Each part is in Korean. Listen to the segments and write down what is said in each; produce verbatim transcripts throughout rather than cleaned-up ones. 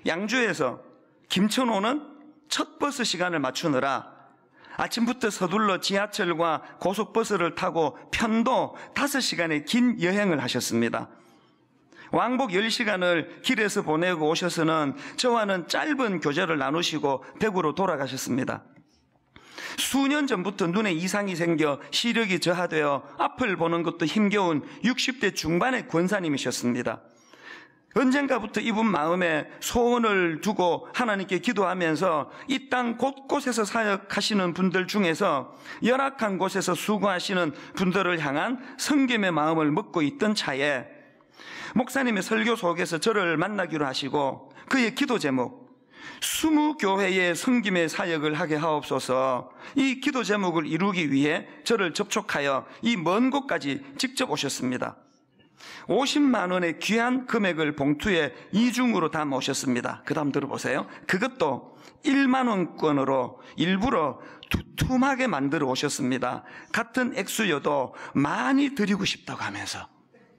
양주에서 김천호는 첫 버스 시간을 맞추느라 아침부터 서둘러 지하철과 고속버스를 타고 편도 다섯 시간의 긴 여행을 하셨습니다. 왕복 열 시간을 길에서 보내고 오셔서는 저와는 짧은 교제를 나누시고 대구로 돌아가셨습니다. 수년 전부터 눈에 이상이 생겨 시력이 저하되어 앞을 보는 것도 힘겨운 육십 대 중반의 권사님이셨습니다. 언젠가부터 이분 마음에 소원을 두고 하나님께 기도하면서 이 땅 곳곳에서 사역하시는 분들 중에서 열악한 곳에서 수고하시는 분들을 향한 섬김의 마음을 먹고 있던 차에 목사님의 설교 속에서 저를 만나기로 하시고 그의 기도 제목 스무 교회의 섬김의 사역을 하게 하옵소서, 이 기도 제목을 이루기 위해 저를 접촉하여 이 먼 곳까지 직접 오셨습니다. 오십만 원의 귀한 금액을 봉투에 이중으로 담아 오셨습니다. 그 다음 들어보세요. 그것도 일만 원권으로 일부러 두툼하게 만들어 오셨습니다. 같은 액수여도 많이 드리고 싶다고 하면서.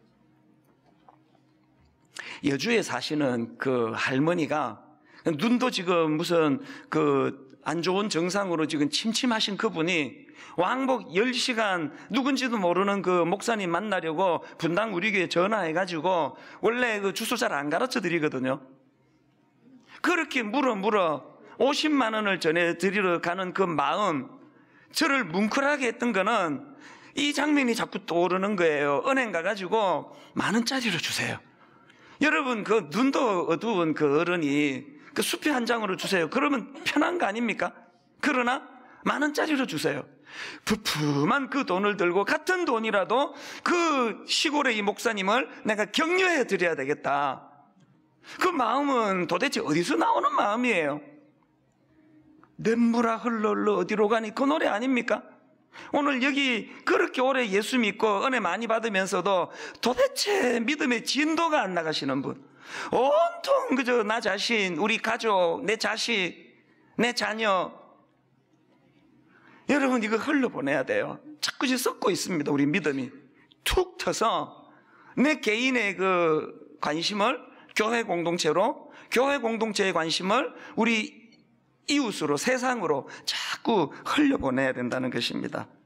여주에 사시는 그 할머니가 눈도 지금 무슨 그 안 좋은 증상으로 지금 침침하신 그분이 왕복 열 시간 누군지도 모르는 그 목사님 만나려고 분당 우리 교회 전화해가지고 원래 그 주소 잘 안 가르쳐 드리거든요. 그렇게 물어 물어 오십만 원을 전해드리러 가는 그 마음, 저를 뭉클하게 했던 거는 이 장면이 자꾸 떠오르는 거예요. 은행 가가지고 만 원짜리로 주세요. 여러분, 그 눈도 어두운 그 어른이 그 수표 한 장으로 주세요. 그러면 편한 거 아닙니까? 그러나 만 원짜리로 주세요. 부품한 그 돈을 들고 같은 돈이라도 그 시골의 이 목사님을 내가 격려해 드려야 되겠다. 그 마음은 도대체 어디서 나오는 마음이에요? 냇물아 흘러 흘러 어디로 가니, 그 노래 아닙니까? 오늘 여기 그렇게 오래 예수 믿고 은혜 많이 받으면서도 도대체 믿음의 진도가 안 나가시는 분, 온통 그저 나 자신, 우리 가족, 내 자식, 내 자녀, 여러분 이거 흘러보내야 돼요. 자꾸 이제 썩고 있습니다. 우리 믿음이 툭 터서 내 개인의 그 관심을 교회 공동체로, 교회 공동체의 관심을 우리 이웃으로, 세상으로 자꾸 흘려보내야 된다는 것입니다.